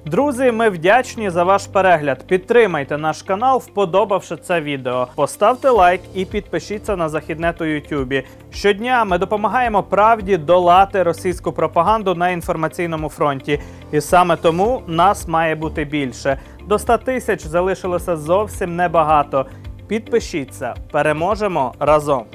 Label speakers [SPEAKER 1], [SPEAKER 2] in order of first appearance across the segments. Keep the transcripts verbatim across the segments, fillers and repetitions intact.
[SPEAKER 1] Друзі, ми вдячні за ваш перегляд. Підтримайте наш канал, вподобавши це відео. Поставте лайк і підпишіться на Західнет у Ютубі. Щодня ми допомагаємо правді долати російську пропаганду на інформаційному фронті. І саме тому нас має бути більше. До ста тисяч залишилося зовсім небагато. Підпишіться. Переможемо разом.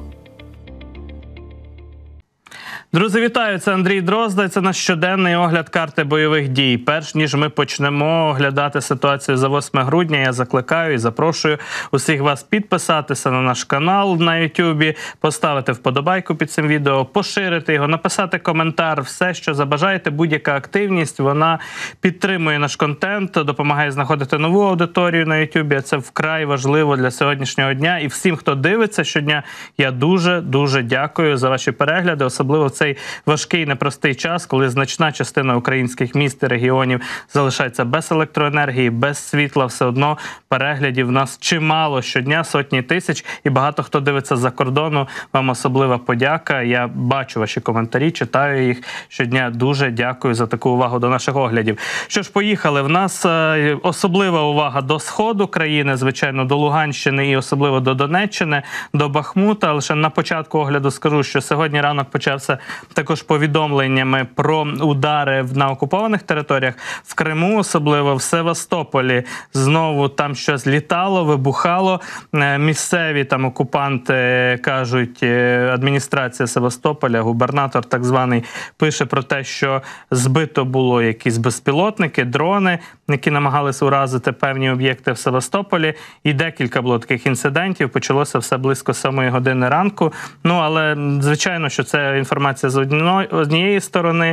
[SPEAKER 1] Друзі, вітаю! Це Андрій Дрозда. Це наш щоденний огляд карти бойових дій. Перш ніж ми почнемо оглядати ситуацію за восьме грудня, я закликаю і запрошую усіх вас підписатися на наш канал на Ютубі, поставити вподобайку під цим відео, поширити його, написати коментар, все, що забажаєте. Будь-яка активність, вона підтримує наш контент, допомагає знаходити нову аудиторію на Ютубі. Це вкрай важливо для сьогоднішнього дня. І всім, хто дивиться щодня, я дуже-дуже дякую за ваші перегляди, особливо в цей важкий, непростий час, коли значна частина українських міст і регіонів залишається без електроенергії, без світла, все одно переглядів в нас чимало щодня, сотні тисяч, і багато хто дивиться за кордону. Вам особлива подяка. Я бачу ваші коментарі, читаю їх щодня. Дуже дякую за таку увагу до наших оглядів. Що ж, поїхали. В нас особлива увага до сходу країни, звичайно, до Луганщини і особливо до Донеччини, до Бахмута. Лише на початку огляду скажу, що сьогодні ранок почався також повідомленнями про удари на окупованих територіях. В Криму, особливо в Севастополі, знову там щось літало, вибухало. Місцеві там окупанти кажуть, адміністрація Севастополя, губернатор так званий, пише про те, що збито було якісь безпілотники, дрони, які намагалися уразити певні об'єкти в Севастополі. І декілька було таких інцидентів. Почалося все близько сьомої години ранку. Ну, але, звичайно, що це інформація з однієї сторони.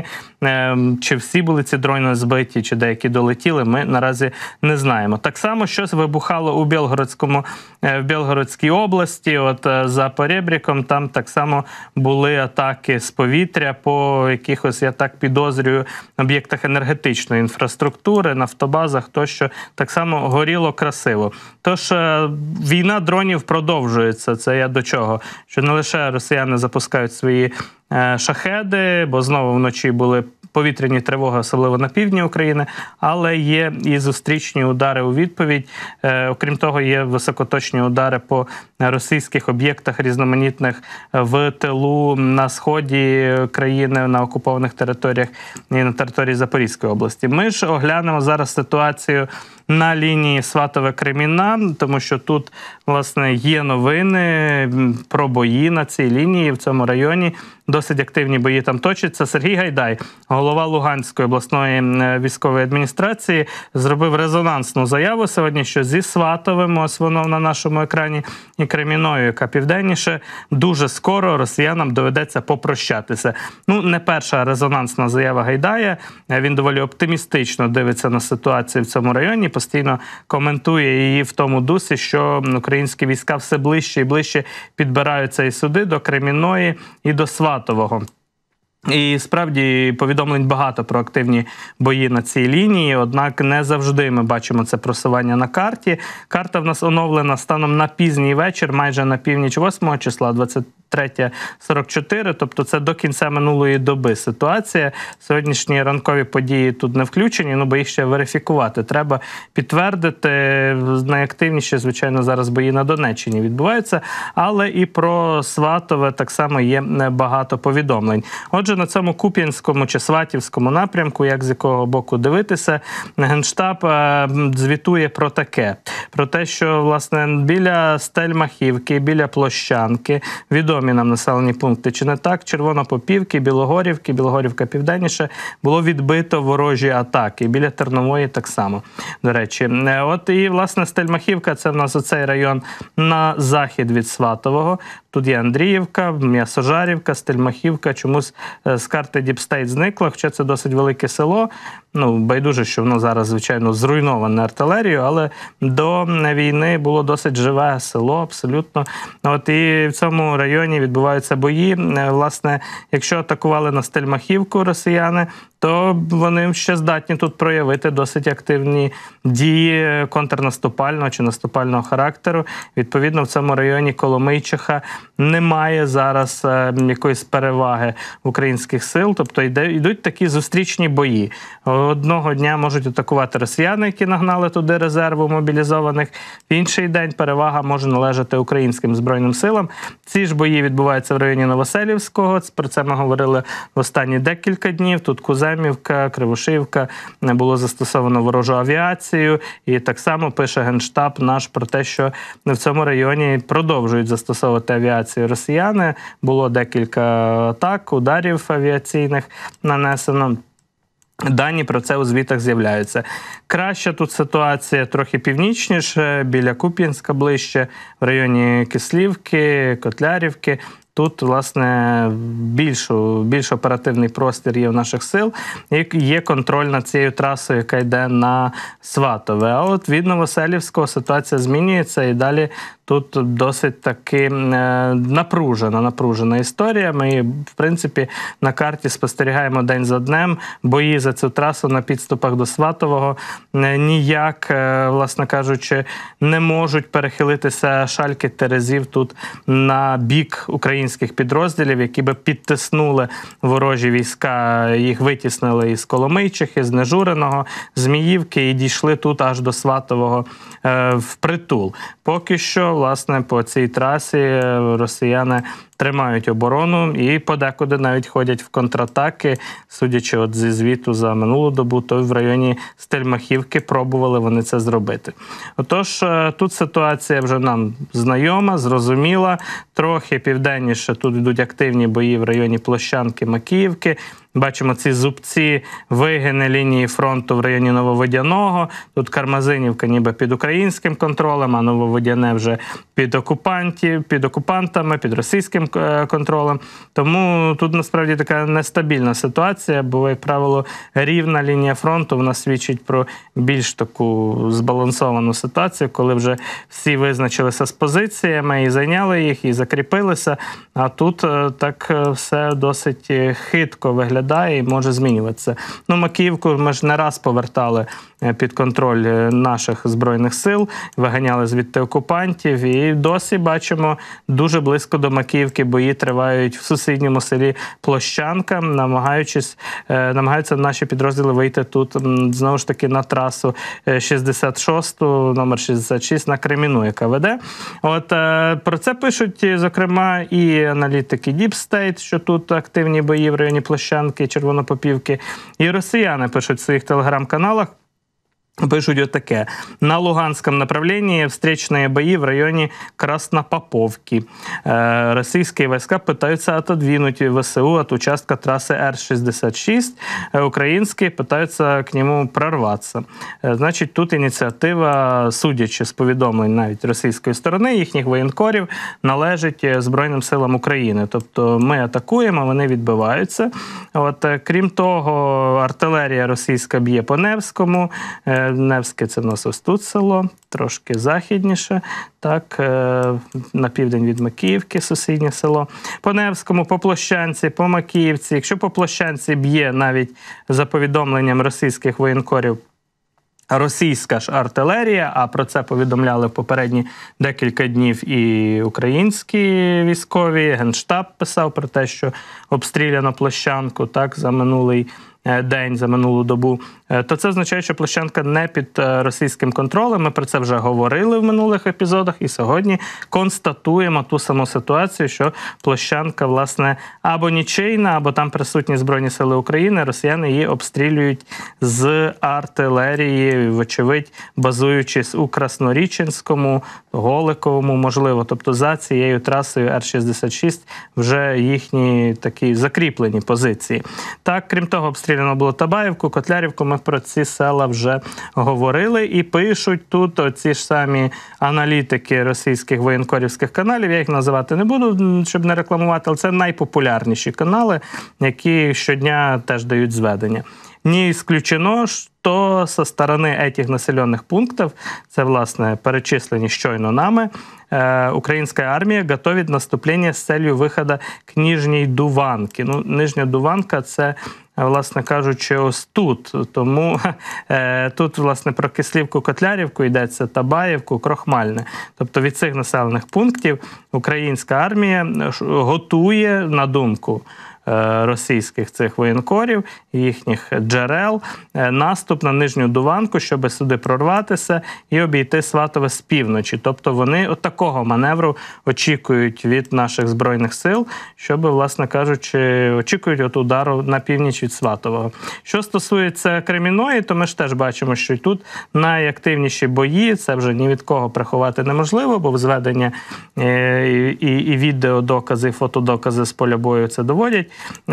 [SPEAKER 1] Чи всі були ці дрони збиті, чи деякі долетіли, ми наразі не знаємо. Так само щось вибухало у Білгородському, в Білгородській області, от за Порєбріком, там так само були атаки з повітря по якихось, я так підозрюю, об'єктах енергетичної інфраструктури, нафтобазах, тощо. Так само горіло красиво. Тож війна дронів продовжується. Це я до чого? Що не лише росіяни запускають свої шахеди, бо знову вночі були повітряні тривоги, особливо на півдні України, але є і зустрічні удари у відповідь. Е, окрім того, є високоточні удари по російських об'єктах різноманітних в тилу, на сході країни, на окупованих територіях і на території Запорізької області. Ми ж оглянемо зараз ситуацію на лінії Сватове-Кремінна, тому що тут, власне, є новини про бої на цій лінії, в цьому районі. Досить активні бої там точаться. Сергій Гайдай, голова Луганської обласної військової адміністрації, зробив резонансну заяву сьогодні, що зі Сватовим, ось воно на нашому екрані, і Кремінною, яка південніше, дуже скоро росіянам доведеться попрощатися. Ну, не перша резонансна заява Гайдая. Він доволі оптимістично дивиться на ситуацію в цьому районі, постійно коментує її в тому дусі, що українські війська все ближче і ближче підбираються і сюди, до Кремінної, і до Сватового. І справді повідомлень багато про активні бої на цій лінії, однак не завжди ми бачимо це просування на карті. Карта в нас оновлена станом на пізній вечір, майже на північ восьмого числа, двадцять третє сорок чотири, тобто це до кінця минулої доби ситуація. Сьогоднішні ранкові події тут не включені, ну, бо їх ще верифікувати треба, підтвердити. Найактивніші, звичайно, зараз бої на Донеччині відбуваються, але і про Сватове так само є багато повідомлень. Отже, на цьому Куп'янському чи Сватівському напрямку, як з якого боку дивитися, Генштаб звітує про таке. Про те, що, власне, біля Стельмахівки, біля Площанки, відомі нам населені пункти, чи не так, Червонопопівки, Білогорівки, Білогорівка південніше, було відбито ворожі атаки. Біля Тернової так само, до речі. От і, власне, Стельмахівка – це в нас оцей район на захід від Сватового. Тут є Андріївка, М'ясожарівка, Стельмахівка. Чомусь з карти Діпстейт зникла, хоча це досить велике село. Ну, байдуже, що воно зараз, звичайно, зруйноване артилерією, але до війни було досить живе село, абсолютно. От і в цьому районі відбуваються бої. Власне, якщо атакували на Стельмахівку росіяни, то вони ще здатні тут проявити досить активні дії контрнаступального чи наступального характеру. Відповідно, в цьому районі Коломийчиха немає зараз якоїсь переваги в українській українських сил, тобто йде, йдуть такі зустрічні бої. Одного дня можуть атакувати росіяни, які нагнали туди резерву мобілізованих, в інший день перевага може належати українським Збройним силам. Ці ж бої відбуваються в районі Новоселівського, про це ми говорили в останні декілька днів. Тут Куземівка, Кривошивка, було застосовано ворожу авіацію, і так само пише Генштаб наш про те, що в цьому районі продовжують застосовувати авіацію росіяни. Було декілька атак, ударів авіаційних нанесено. Дані про це у звітах з'являються. Краща тут ситуація трохи північніше, біля Куп'янська ближче, в районі Кислівки, Котлярівки. Тут, власне, більш, більш оперативний простір є в наших сил, і є контроль над цією трасою, яка йде на Сватове. А от від Новоселівського ситуація змінюється, і далі тут досить таки напружена, напружена історія. Ми, в принципі, на карті спостерігаємо день за днем. Бої за цю трасу на підступах до Сватового ніяк, власне кажучи, не можуть перехилитися шальки терезів тут на бік українських підрозділів, які би підтиснули ворожі війська, їх витіснили із Коломийчихи, з Нежуреного, Зміївки і дійшли тут аж до Сватового е, впритул. Поки що, власне, по цій трасі росіяни тримають оборону і подекуди навіть ходять в контратаки. Судячи от зі звіту за минулу добу, то в районі Стельмахівки пробували вони це зробити. Отож, тут ситуація вже нам знайома, зрозуміла. Трохи південніше тут йдуть активні бої в районі Площанки, Макіївки. Бачимо ці зубці, вигини лінії фронту в районі Нововодяного. Тут Кармазинівка ніби під українським контролем, а Нововодяне вже під окупантів, під окупантами, під російським контролем. Тому тут насправді така нестабільна ситуація, бо, як правило, рівна лінія фронту вона свідчить про більш таку збалансовану ситуацію, коли вже всі визначилися з позиціями і зайняли їх, і закріпилися. А тут так все досить хитко виглядає і може змінюватися. Ну, Макіївку ми ж не раз повертали під контроль наших Збройних сил, виганяли звідти окупантів, і досі бачимо, дуже близько до Макіївки бої тривають в сусідньому селі Площанка, намагаючись, намагаються наші підрозділи вийти тут, знову ж таки, на трасу шістдесят шосту, номер шістдесят шість, на Креміну, яка веде. От про це пишуть, зокрема, і аналітики Deep State, що тут активні бої в районі Площанки, Червонопопівки, і росіяни пишуть в своїх телеграм-каналах, пишут вот такое. На Луганском направлении встречные бои в районе Краснопоповки. Российские войска пытаются отодвинуть ВСУ от участка трассы Р шістдесят шість. Украинские пытаются к нему прорваться. Значить, тут ініціатива, судячи з повідомлень навіть російської сторони, їхніх воєнкорів, належить Збройним силам України. Тобто ми атакуємо, вони відбиваються. От, крім того, артилерія російська б'є по Невському. Невське – це в нас ось тут село, трошки західніше, так, на південь від Макіївки, сусіднє село. По Невському, по Площанці, по Макіївці. Якщо по Площанці б'є навіть за повідомленням російських воєнкорів російська ж артилерія, а про це повідомляли попередні декілька днів і українські військові, Генштаб писав про те, що обстріляно Площанку, так, за минулий день, за минулу добу, то це означає, що Площанка не під російським контролем. Ми про це вже говорили в минулих епізодах і сьогодні констатуємо ту саму ситуацію, що Площанка, власне, або нічийна, або там присутні Збройні сили України, росіяни її обстрілюють з артилерії, вочевидь, базуючись у Красноріченському, Голиковому, можливо. Тобто за цією трасою Р шістдесят шість вже їхні такі закріплені позиції. Так, крім того, обстріляно було Табаївку, Котлярівку, ми про ці села вже говорили і пишуть тут ці ж самі аналітики російських воєнкорівських каналів, я їх називати не буду, щоб не рекламувати, але це найпопулярніші канали, які щодня теж дають зведення. Не исключено, что со стороны этих населенных пунктов, це, власне, перечислені щойно нами, э, українська армія готовить наступлення з целью виходу к Нижній Дуванки. Ну, Нижня Дуванка – це, власне кажучи, ось тут. Тому е, тут, власне, про Кислівку, Котлярівку йдеться, Табаївку, Крохмальне. Тобто від цих населених пунктів українська армія готує, на думку російських цих воєнкорів, їхніх джерел, наступ на Нижню Дуванку, щоб сюди прорватися і обійти Сватове з півночі. Тобто вони от такого маневру очікують від наших Збройних сил, щоб, власне кажучи, очікують от удару на північ від Сватового. Що стосується Кремінної, то ми ж теж бачимо, що тут найактивніші бої, це вже ні від кого приховати неможливо, бо зведення і, і, і відеодокази, і фотодокази з поля бою це доводять.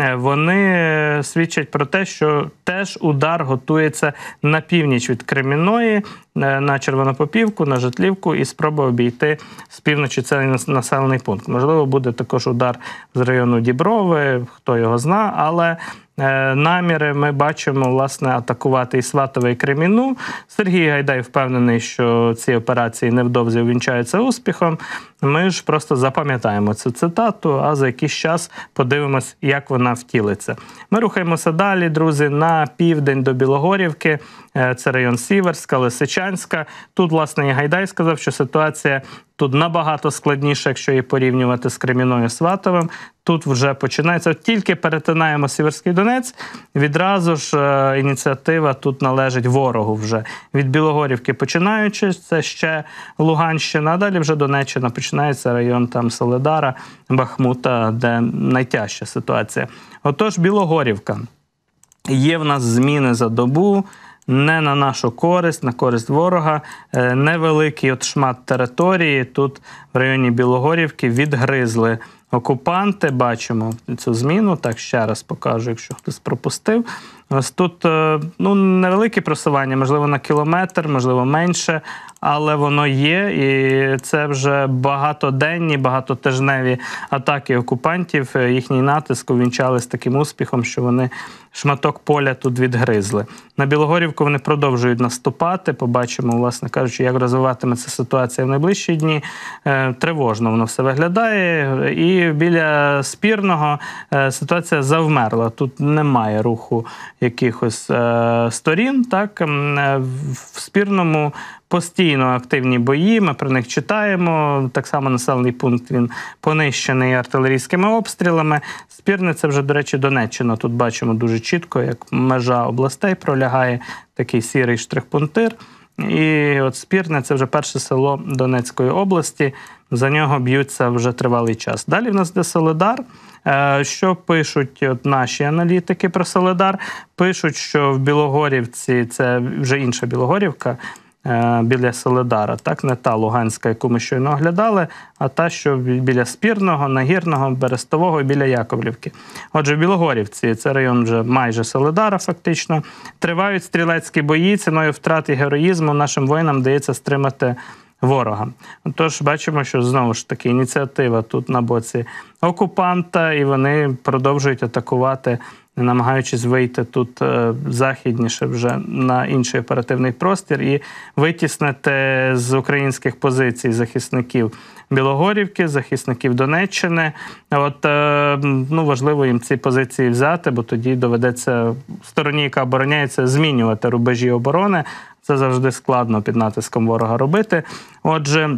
[SPEAKER 1] Вони свідчать про те, що теж удар готується на північ від Кремінної, на Червонопопівку, на Житлівку і спроба обійти з півночі цей населений пункт. Можливо, буде також удар з району Діброви, хто його зна, але наміри ми бачимо, власне, атакувати і Сватове, і Кремінну. Сергій Гайдай впевнений, що ці операції невдовзі увінчаються успіхом. Ми ж просто запам'ятаємо цю цитату, а за якийсь час подивимось, як вона втілиться. Ми рухаємося далі, друзі, на південь до Білогорівки. Це район Сіверська, Лисичанська. Тут, власне, і Гайдай сказав, що ситуація тут набагато складніша, якщо її порівнювати з Кремінною, Сватовим. Тут вже починається. От тільки перетинаємо Сіверський Донець, відразу ж е, ініціатива тут належить ворогу вже. Від Білогорівки починаючи, це ще Луганщина, а далі вже Донеччина, починається район там Солидара, Бахмута, де найтяжча ситуація. Отож, Білогорівка. Є в нас зміни за добу, не на нашу користь, на користь ворога. Невеликий от шмат території тут в районі Білогорівки відгризли окупанти. Бачимо цю зміну. Так, ще раз покажу, якщо хтось пропустив. Ось тут ну, невелике просування, можливо, на кілометр, можливо, менше, але воно є, і це вже багатоденні, багатотижневі атаки окупантів. Їхній натиск увінчались таким успіхом, що вони шматок поля тут відгризли. На Білогорівку вони продовжують наступати. Побачимо, власне кажучи, як розвиватиметься ситуація в найближчі дні. Тривожно воно все виглядає. І біля Спірного ситуація завмерла. Тут немає руху якихось е, сторін. Так? В Спірному постійно активні бої, ми про них читаємо. Так само населений пункт, він понищений артилерійськими обстрілами. Спірне – це вже, до речі, Донеччина. Тут бачимо дуже чітко, як межа областей пролягає, такий сірий штрих-пунктир. І от Спірне – це вже перше село Донецької області. За нього б'ються вже тривалий час. Далі в нас йде Солидар. Що пишуть от наші аналітики про Солидар? Пишуть, що в Білогорівці, це вже інша Білогорівка, біля Солидара, так, не та Луганська, яку ми щойно оглядали, а та, що біля Спірного, Нагірного, Берестового і біля Яковлівки. Отже, в Білогорівці, це район вже майже Солидара фактично, тривають стрілецькі бої, ціною втрат і героїзму нашим воїнам вдається стримати ворога. Тож бачимо, що знову ж таки ініціатива тут на боці окупанта, і вони продовжують атакувати, намагаючись вийти тут західніше вже на інший оперативний простір і витіснити з українських позицій захисників Білогорівки, захисників Донеччини. От, ну, важливо їм ці позиції взяти, бо тоді доведеться стороні, яка обороняється, змінювати рубежі оборони. Це завжди складно під натиском ворога робити. Отже,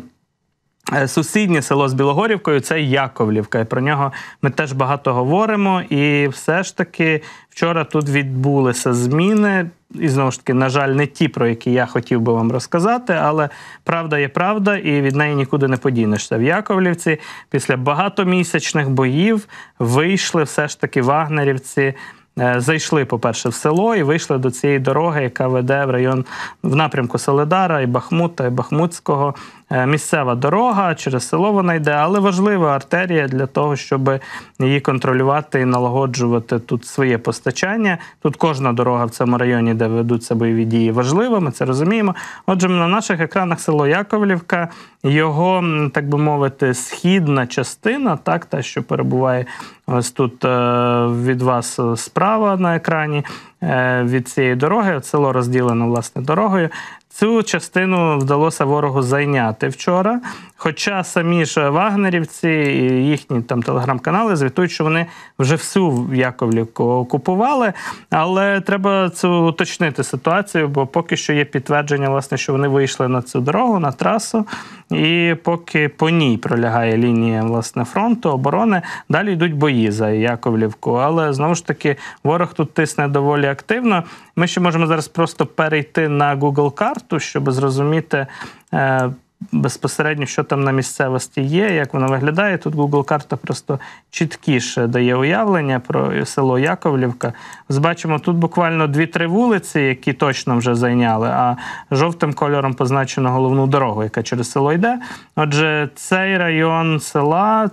[SPEAKER 1] сусіднє село з Білогорівкою – це Яковлівка. І про нього ми теж багато говоримо. І все ж таки вчора тут відбулися зміни. І знову ж таки, на жаль, не ті, про які я хотів би вам розказати, але правда є правда, і від неї нікуди не подінешся. В Яковлівці після багатомісячних боїв вийшли все ж таки вагнерівці, зайшли, по-перше, в село і вийшли до цієї дороги, яка веде в район, в напрямку Солидара, і Бахмута, і Бахмутського. Місцева дорога, через село вона йде, але важлива артерія для того, щоб її контролювати і налагоджувати тут своє постачання. Тут кожна дорога в цьому районі, де ведуться бойові дії, важлива, ми це розуміємо. Отже, на наших екранах село Яковлівка, його, так би мовити, східна частина, так, та, що перебуває ось тут від вас справа на екрані, від цієї дороги. От село розділено, власне, дорогою. Цю частину вдалося ворогу зайняти вчора, хоча самі ж вагнерівці і їхні там телеграм-канали звітують, що вони вже всю Яковлівку окупували, але треба цю уточнити ситуацію, бо поки що є підтвердження, власне, що вони вийшли на цю дорогу, на трасу, і поки по ній пролягає лінія, власне, фронту, оборони, далі йдуть бої за Яковлівку, але, знову ж таки, ворог тут тисне доволі активно. Ми ще можемо зараз просто перейти на Google карту, щоб зрозуміти е, безпосередньо, що там на місцевості є, як воно виглядає. Тут Google карта просто чіткіше дає уявлення про село Яковлівка. Бачимо, тут буквально дві-три вулиці, які точно вже зайняли, а жовтим кольором позначено головну дорогу, яка через село йде. Отже, цей район села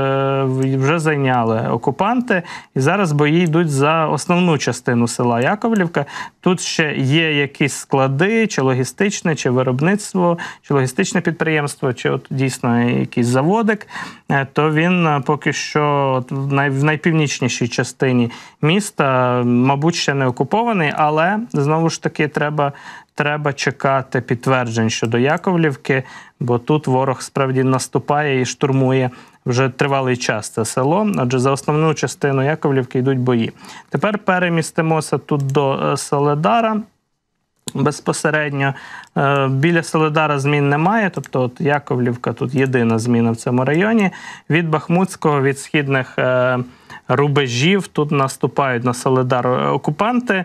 [SPEAKER 1] вже зайняли окупанти, і зараз бої йдуть за основну частину села Яковлівка. Тут ще є якісь склади, чи логістичне, чи виробництво, чи логістичне підприємство, чи от дійсно якийсь заводик, то він поки що в найпівнічнішій частині міста, мабуть, ще не окупований, але, знову ж таки, треба, треба чекати підтверджень щодо Яковлівки, бо тут ворог справді наступає і штурмує вже тривалий час це село. Отже, за основну частину Яковлівки йдуть бої. Тепер перемістимося тут до Соледара. Безпосередньо біля Соледара змін немає, тобто от Яковлівка тут єдина зміна в цьому районі. Від Бахмутського, від східних рубежів тут наступають на Соледар окупанти.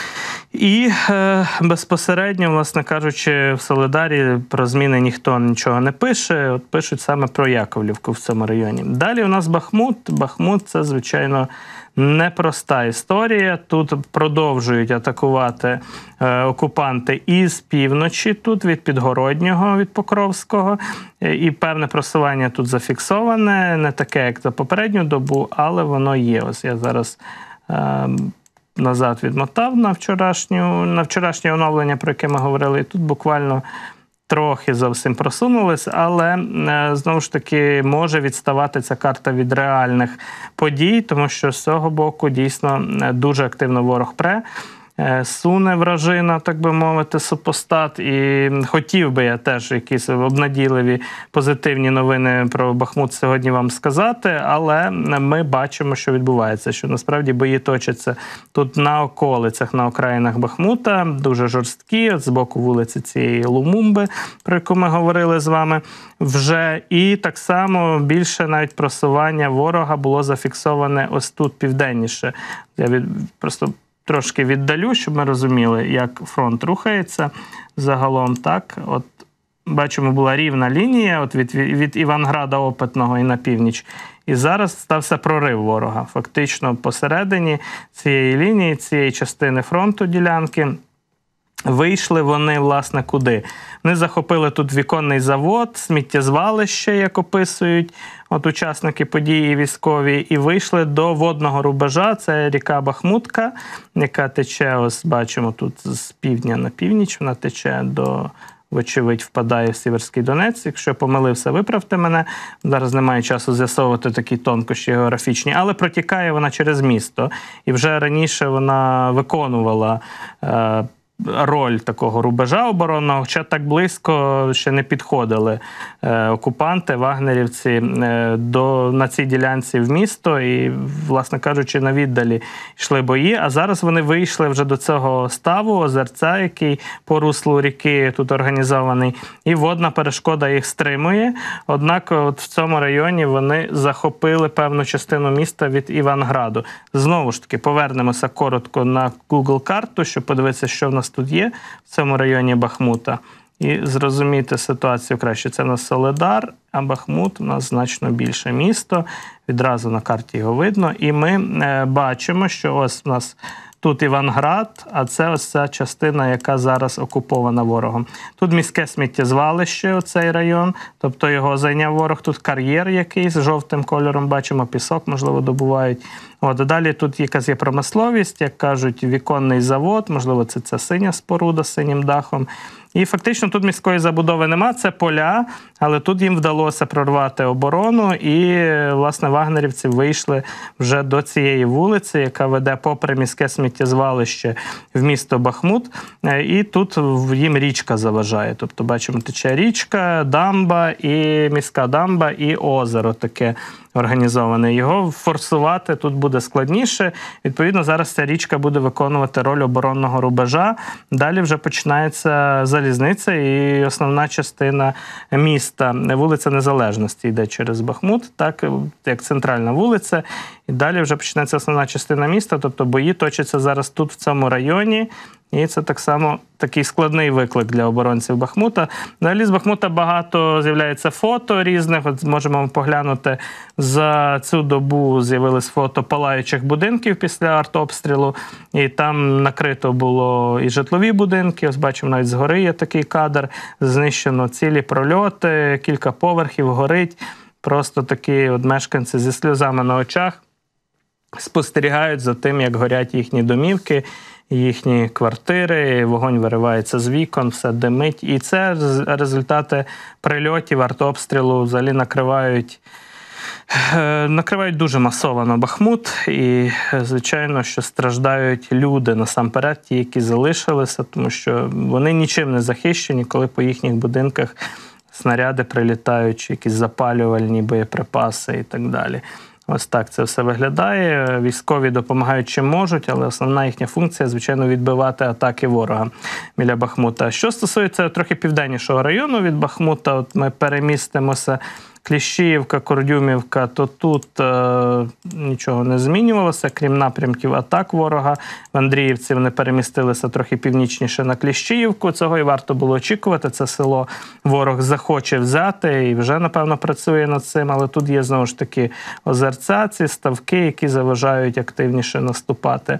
[SPEAKER 1] І е, безпосередньо, власне кажучи, в Соледарі про зміни ніхто нічого не пише, от пишуть саме про Яковлівку в цьому районі. Далі у нас Бахмут. Бахмут – це, звичайно, непроста історія. Тут продовжують атакувати е, окупанти із півночі, тут від Підгороднього, від Покровського. І певне просування тут зафіксоване, не таке, як за попередню добу, але воно є. Ось я зараз е, назад відмотав на, вчорашню, на вчорашнє оновлення, про яке ми говорили. І тут буквально трохи зовсім просунулись, але, знову ж таки, може відставати ця карта від реальних подій, тому що з цього боку дійсно дуже активно ворог пре. Суне вражина, так би мовити, супостат. І хотів би я теж якісь обнадійливі, позитивні новини про Бахмут сьогодні вам сказати, але ми бачимо, що відбувається, що насправді бої точаться тут на околицях, на окраїнах Бахмута, дуже жорсткі, от з боку вулиці цієї Лумумби, про яку ми говорили з вами вже. І так само більше навіть просування ворога було зафіксоване ось тут південніше. Я від... просто трошки віддалю, щоб ми розуміли, як фронт рухається загалом. Так, от бачимо, була рівна лінія от від, від Іванграда Опитного і на північ. І зараз стався прорив ворога. Фактично посередині цієї лінії, цієї частини фронту ділянки, вийшли вони, власне, куди? Вони захопили тут віконний завод, сміттєзвалище, як описують от учасники події військові, і вийшли до водного рубежа, це ріка Бахмутка, яка тече, ось бачимо, тут з півдня на північ, вона тече до, вочевидь, впадає в Сіверський Донець. Якщо помилився, виправте мене. Зараз немає часу з'ясовувати такі тонкощі географічні, але протікає вона через місто. І вже раніше вона виконувала е, роль такого рубежа оборонного, хоча так близько ще не підходили е, окупанти, вагнерівці е, до, на цій ділянці в місто і, власне кажучи, на віддалі йшли бої. А зараз вони вийшли вже до цього ставу, озерця, який по руслу ріки тут організований, і водна перешкода їх стримує. Однак от в цьому районі вони захопили певну частину міста від Іванграду. Знову ж таки, повернемося коротко на Google карту, щоб подивитися, що в нас тут є в цьому районі Бахмута, і зрозуміти ситуацію краще. Це у нас Соледар, а Бахмут у нас значно більше місто. Відразу на карті його видно. І ми е, бачимо, що ось у нас тут Іванград, а це ось ця частина, яка зараз окупована ворогом. Тут міське сміттєзвалище, оцей район, тобто його зайняв ворог. Тут кар'єр якийсь з жовтим кольором, бачимо, пісок, можливо, добувають. От, а далі тут якась є промисловість, як кажуть, віконний завод, можливо, це ця синя споруда з синім дахом. І фактично тут міської забудови нема, це поля, але тут їм вдалося прорвати оборону, і, власне, вагнерівці вийшли вже до цієї вулиці, яка веде попри міське сміттєзвалище сміттєзвалище в місто Бахмут, і тут їм річка заважає. Тобто, бачимо, тече річка, дамба, і міська дамба, і озеро таке організоване. Його форсувати тут буде складніше. Відповідно, зараз ця річка буде виконувати роль оборонного рубежа. Далі вже починається залізниця і основна частина міста. Вулиця Незалежності йде через Бахмут, так, як центральна вулиця. І далі вже починається основна частина міста, тобто бої точаться зараз тут, в цьому районі. І це так само такий складний виклик для оборонців Бахмута. Далі з Бахмута багато з'являється фото різних. От можемо поглянути, за цю добу з'явились фото палаючих будинків після артобстрілу. І там накрито було і житлові будинки. Ось бачимо, навіть згори є такий кадр. Знищено цілі прольоти, кілька поверхів, горить. Просто такі от мешканці зі сльозами на очах спостерігають за тим, як горять їхні домівки, їхні квартири, вогонь виривається з вікон, все димить. І це результати прильотів, артобстрілу взагалі накривають, накривають дуже масово Бахмут. І, звичайно, що страждають люди насамперед, ті, які залишилися, тому що вони нічим не захищені, коли по їхніх будинках снаряди прилітають, чи якісь запалювальні боєприпаси і так далі. Ось так це все виглядає. Військові допомагають чим можуть, але основна їхня функція, звичайно, відбивати атаки ворога біля Бахмута. Що стосується трохи південнішого району від Бахмута, от ми перемістимося Кліщіївка, Курдюмівка, то тут е, нічого не змінювалося, крім напрямків атак ворога. В Андріївці вони перемістилися трохи північніше на Кліщіївку. Цього і варто було очікувати. Це село ворог захоче взяти і вже, напевно, працює над цим. Але тут є, знову ж таки, озерця, ці ставки, які заважають активніше наступати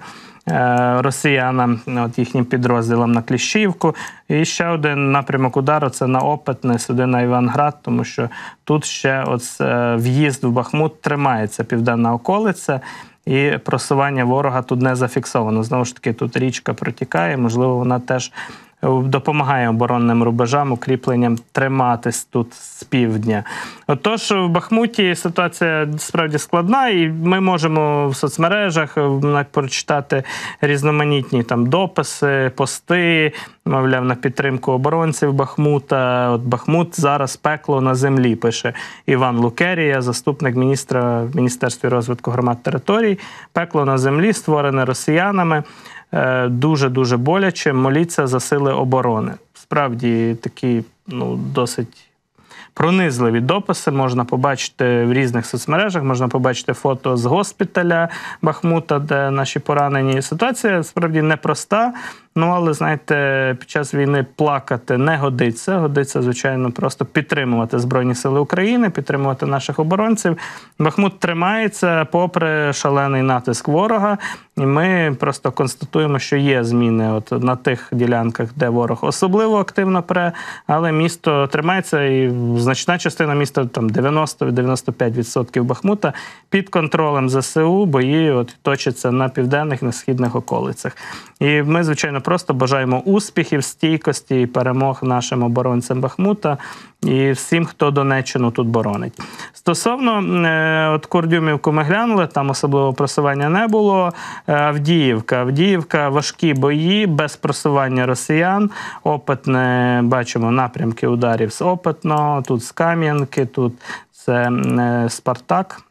[SPEAKER 1] росіянам, от їхнім підрозділам на Кліщіївку. І ще один напрямок удару – це на Опитне, сюди на Іванград, тому що тут ще от в'їзд в Бахмут тримається, південна околиця, і просування ворога тут не зафіксовано. Знову ж таки, тут річка протікає, можливо, вона теж допомагає оборонним рубежам, укріпленням триматись тут з півдня. Отож, в Бахмуті ситуація справді складна, і ми можемо в соцмережах навіть прочитати різноманітні там дописи, пости, мовляв, на підтримку оборонців Бахмута. От Бахмут зараз пекло на землі, пише Іван Лукерія, заступник міністра в Міністерстві розвитку громад територій. Пекло на землі, створене росіянами. Дуже-дуже боляче, моліться за сили оборони. Справді такі, ну, досить пронизливі дописи можна побачити в різних соцмережах, можна побачити фото з госпіталя Бахмута, де наші поранені. Ситуація справді непроста, ну, але, знаєте, під час війни плакати не годиться. Годиться, звичайно, просто підтримувати Збройні Сили України, підтримувати наших оборонців. Бахмут тримається попри шалений натиск ворога, і ми просто констатуємо, що є зміни от на тих ділянках, де ворог особливо активно пре, але місто тримається, і значна частина міста, там дев'яносто - дев'яносто п'ять відсотків Бахмута, під контролем ЗСУ, бої от точаться на південних, на східних околицях. І ми, звичайно, просто бажаємо успіхів, стійкості і перемог нашим оборонцям Бахмута і всім, хто Донеччину тут боронить. Стосовно е, от Курдюмівку ми глянули, там особливого просування не було. Авдіївка. Авдіївка – важкі бої, без просування росіян. Опитне, бачимо, напрямки ударів з Опитного, тут з Кам'янки, тут це е, Спартак.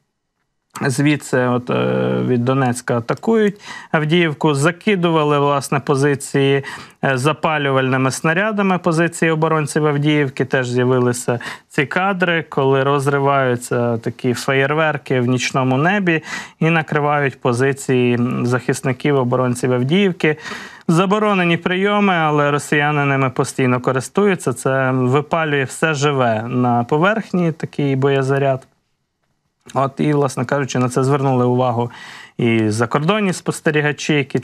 [SPEAKER 1] Звідси от, від Донецька атакують Авдіївку, закидували, власне, позиції запалювальними снарядами, позиції оборонців Авдіївки. Теж з'явилися ці кадри, коли розриваються такі феєрверки в нічному небі і накривають позиції захисників, оборонців Авдіївки. Заборонені прийоми, але росіяни ними постійно користуються. Це випалює все живе на поверхні, такий боєзаряд. От і, власне кажучи, на це звернули увагу і закордонні спостерігачі, які це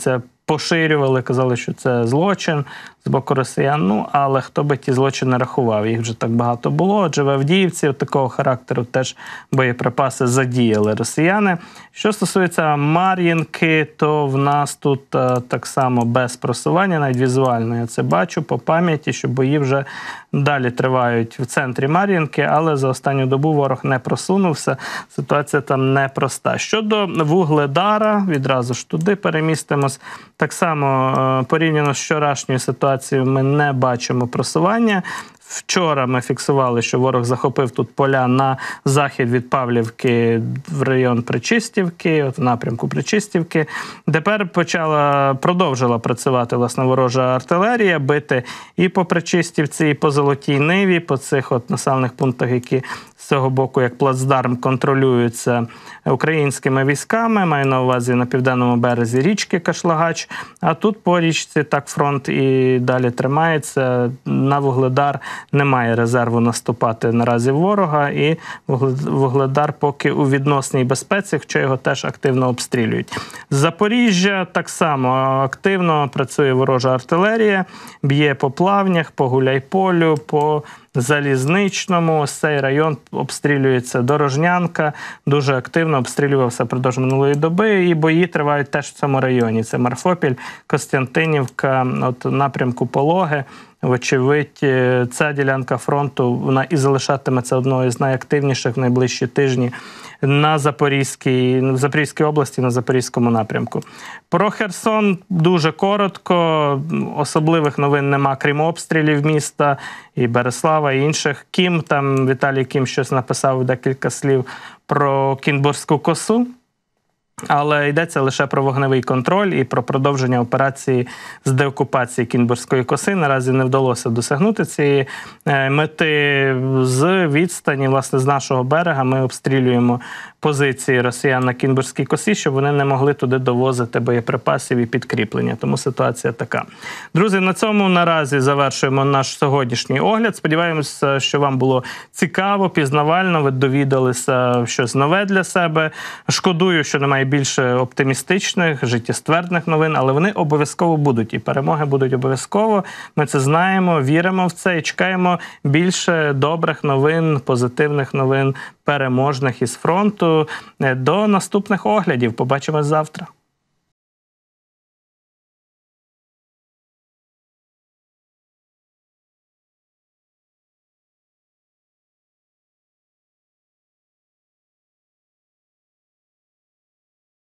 [SPEAKER 1] поширювали, казали, що це злочин з боку росіян. Ну, але хто би ті злочини рахував? Їх вже так багато було. Отже, в Авдіївці от такого характеру теж боєприпаси задіяли росіяни. Що стосується Мар'їнки, то в нас тут а, так само без просування, навіть візуально я це бачу по пам'яті, що бої вже далі тривають в центрі Мар'їнки, але за останню добу ворог не просунувся. Ситуація там непроста. Щодо Вугледара, відразу ж туди перемістимось. Так само порівняно з вчорашньою ситуацією ми не бачимо просування. Вчора ми фіксували, що ворог захопив тут поля на захід від Павлівки в район Причистівки, от в напрямку Причистівки. Тепер почала, продовжила працювати, власне, ворожа артилерія, бити і по Причистівці, і по Золотій Ниві, по цих от населених пунктах, які з цього боку, як плацдарм, контролюються українськими військами, маю на увазі на південному березі річки Кашлагач, а тут по річці так фронт і далі тримається. На Вугледар немає резерву наступати наразі ворога, і Вугледар поки у відносній безпеці, хоча його теж активно обстрілюють. Запоріжжя так само активно працює ворожа артилерія, б'є по Плавнях, по Гуляйполю, по Залізничному. Ось цей район обстрілюється Дорожнянка, дуже активно обстрілювався впродовж минулої доби, і бої тривають теж в цьому районі. Це Марфопіль, Костянтинівка, от напрямку Пологи. Вочевидь, ця ділянка фронту, вона і залишатиметься одною з найактивніших в найближчі тижні на Запорізькій, в Запорізькій області, на Запорізькому напрямку. Про Херсон дуже коротко, особливих новин нема, крім обстрілів міста і Береслава, і інших. Кім, там Віталій Кім щось написав, декілька слів про Кінбурзьку косу. Але йдеться лише про вогневий контроль і про продовження операції з деокупації Кінбурзької коси. Наразі не вдалося досягнути цієї мети. З відстані, власне, з нашого берега ми обстрілюємо позиції росіян на Кінбурзькій косі, щоб вони не могли туди довозити боєприпасів і підкріплення. Тому ситуація така. Друзі, на цьому наразі завершуємо наш сьогоднішній огляд. Сподіваємося, що вам було цікаво, пізнавально, ви довідалися щось нове для себе. Шкодую, що немає більше оптимістичних, життєствердних новин, але вони обов'язково будуть. І перемоги будуть обов'язково. Ми це знаємо, віримо в це і чекаємо більше добрих новин, позитивних новин, переможних із фронту. До наступних оглядів. Побачимось завтра.